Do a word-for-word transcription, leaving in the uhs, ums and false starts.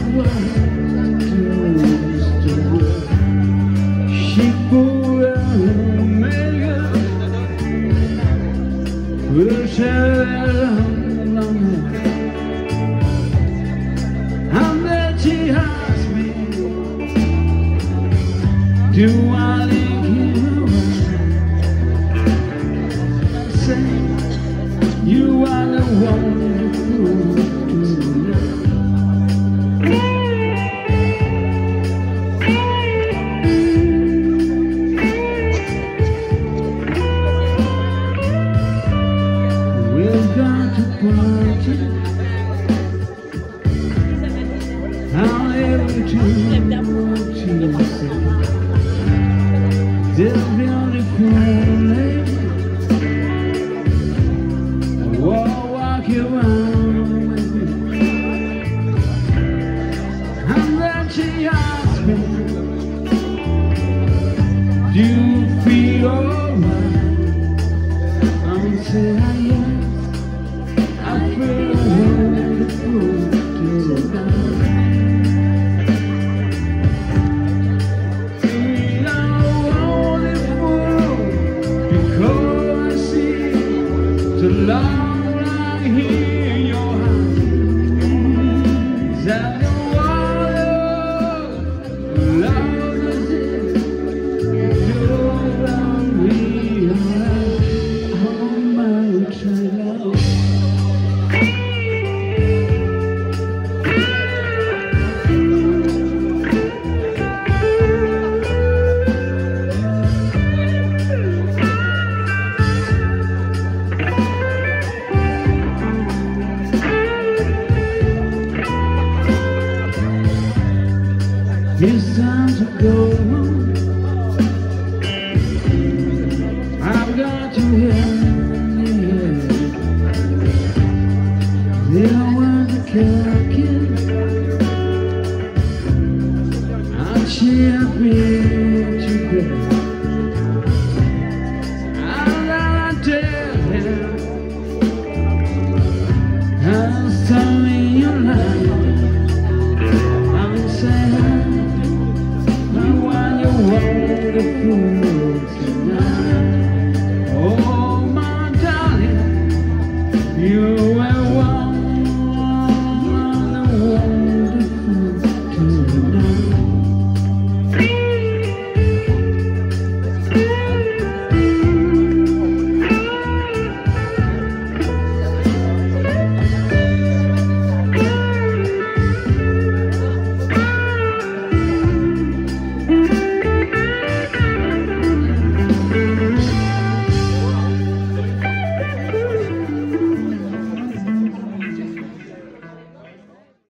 And then she asked me, do I like you? I said, you are the one who do love. We've got to party. I'll ever do what you say. This beautiful lady will walk around with me. And then she asked me, do you feel alright? I said, yes, I feel wonderful tonight. The love I hear in your eyes, and the water, love is it. You're around me, oh my child. It's time to go. I've got to hear there was a captain. I'm shipping to bed. I'll not tell him I'll tell me your life. I'm saying tonight. Oh my darling, you